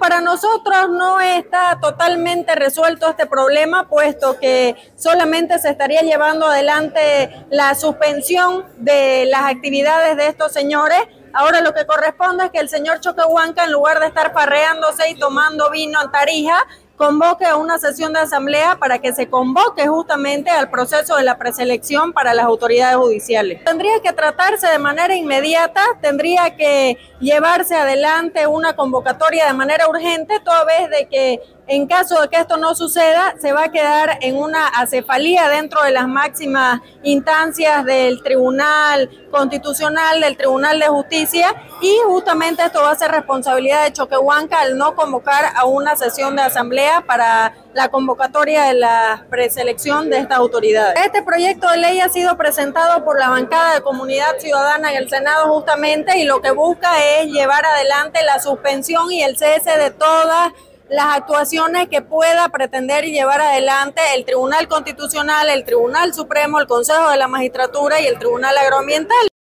para nosotros no está totalmente resuelto este problema, puesto que solamente se estaría llevando adelante la suspensión de las actividades de estos señores. Ahora lo que corresponde es que el señor Choquehuanca, en lugar de estar farreándose y tomando vino en Tarija, convoque a una sesión de asamblea para que se convoque justamente al proceso de la preselección para las autoridades judiciales. Tendría que tratarse de manera inmediata, tendría que llevarse adelante una convocatoria de manera urgente, toda vez de que en caso de que esto no suceda, se va a quedar en una acefalía dentro de las máximas instancias del Tribunal Constitucional, del Tribunal de Justicia, y justamente esto va a ser responsabilidad de Choquehuanca al no convocar a una sesión de asamblea para la convocatoria de la preselección de estas autoridades. Este proyecto de ley ha sido presentado por la bancada de Comunidad Ciudadana en el Senado justamente, y lo que busca es llevar adelante la suspensión y el cese de todas las actuaciones que pueda pretender llevar adelante el Tribunal Constitucional, el Tribunal Supremo, el Consejo de la Magistratura y el Tribunal Agroambiental.